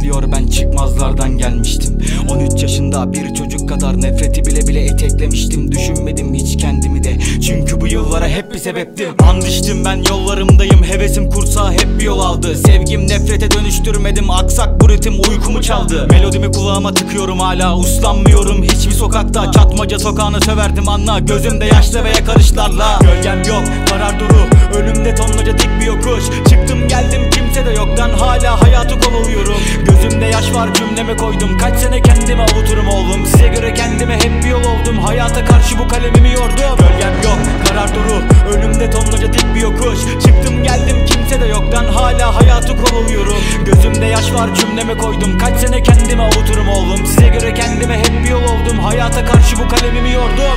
bekliyor, ben çıkmazlardan gelmiştim. 13 yaşında bir çocuk kadar nefreti bile bile eteklemiştim. Düşünmedim hiç kendimi de, çünkü bu yıllara hep bir sebeptim. Andıştım ben yollarımdayım, hevesim kursağı hep bir yol aldı. Sevgim nefrete dönüştürmedim, aksak bu ritim uykumu çaldı. Melodimi kulağıma tıkıyorum, hala uslanmıyorum hiçbir sokakta. Çatmaca sokağını söverdim anla, gözümde yaşlı ve yakarışlarla. Gölgem yok, karar duru, önümde tonlaca dik bir yokuş. Çıktım geldim kimse de yoktan, hala hayatı kovalıyorum. Gözümde yaş var, cümleme koydum, kaç sene kendime avuturum oğlum. Size göre kendime hep bir yol oldum, hayata karşı bu kalemimi yordum. Gölgem yok, karar duru, önümde tonlaca dik bir yokuş. Çıktım geldim kimse de yoktan, hala hayatı kovalıyorum. Gözümde yaş var, cümleme koydum, kaç sene kendime avuturum oğlum. Size göre kendime hep bir yol oldum, hayata karşı bu kalemimi yordum.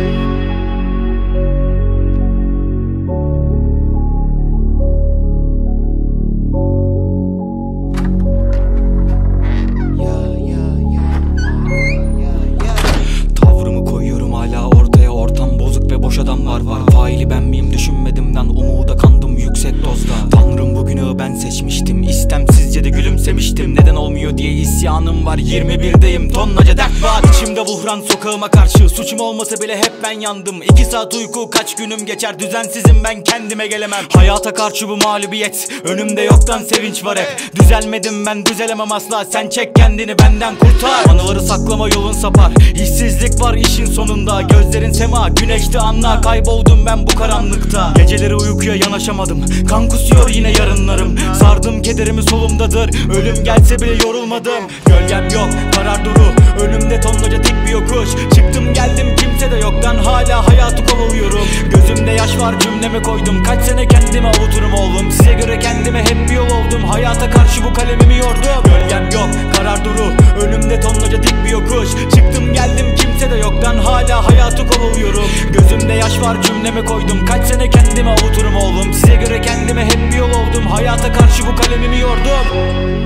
Adamlar var, faili ben miyim düşünmedimden, umuda kandım yüksek dozda. Tanrım bugünü ben seçmiştim, istemsizce de gülümsemiştim. Neden olmuyor diye isyanım var, 21'deyim, tonlaca dert var. İçimde buhran, sokağıma karşı suçum olmasa bile hep ben yandım. 2 saat uyku, kaç günüm geçer, düzensizim ben, kendime gelemem. Hayata karşı bu mağlubiyet, önümde yoktan sevinç var hep. Düzelmedim ben, düzelemem asla, sen çek kendini benden kurtar. Anıları saklama yolun sapar, işsizlik var işin sonunda. Gözlerin sema, güneşti anla, kayboldum ben bu karanlıkta. Geceleri uykuya yanaşamadım, kan kusuyor yine yarınlarım. Sardım kederimi solumdadır, ölüm gelse bile yorulmadım. Gölgem yok, karar duru, önümde tonlaca dik bir yokuş. Çıktım geldim kimse de yoktan, hala hayatı kovalıyorum. Gözümde yaş var, cümleme koydum, kaç sene kendime avuturum oğlum. Size göre kendime hep bir yol oldum, hayata karşı bu kalemimi yordum. Gölgem yok, karar duru, önümde tonlaca dik bir yokuş. Çıktım geldim kimse de yoktan, hala hayatı kovalıyorum. Gözümde yaş var, cümleme koydum, kaç sene kendime avuturum oğlum. Size göre kendime hep bir yol oldum, hayata karşı bu kalemimi yordum.